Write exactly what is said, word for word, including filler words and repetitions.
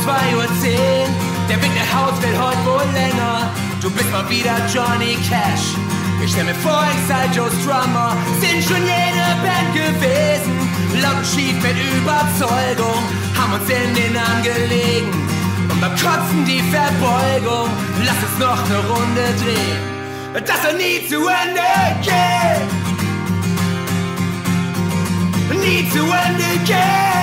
zwei Uhr zehn. Der Weg nach Haus wird heute wohl länger. Du bist mal wieder Johnny Cash. Ich stell mir vor, ich sei Joe Strummer. Sind schon jede Band gewesen. Laut und schief mit Überzeugung. Haben uns in den Arm gelegen. Und beim Kotzen die Verbeugung. Lass uns noch eine Runde drehen. Das soll nie zu Ende gehen. Nie zu Ende gehen.